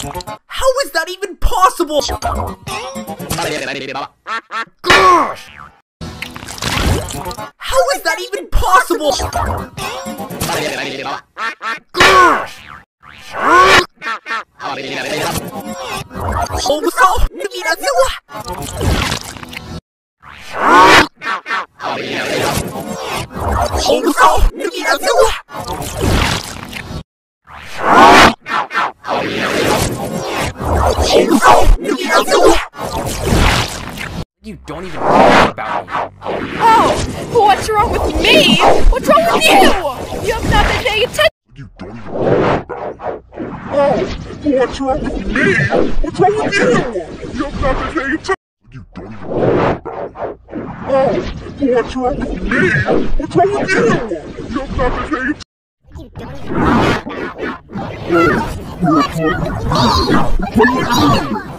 How is that even possible? Gosh! How is that even possible? Gosh! You don't even care about me. Oh, what's wrong with me? What's wrong with you? You have not been paying attention. You don't even care about me. Oh, what's wrong with me? What's wrong with you? You have not been paying attention. You don't even care about me. Oh, what's wrong with me? What's wrong with you? You have not been paying attention. You don't even care about me.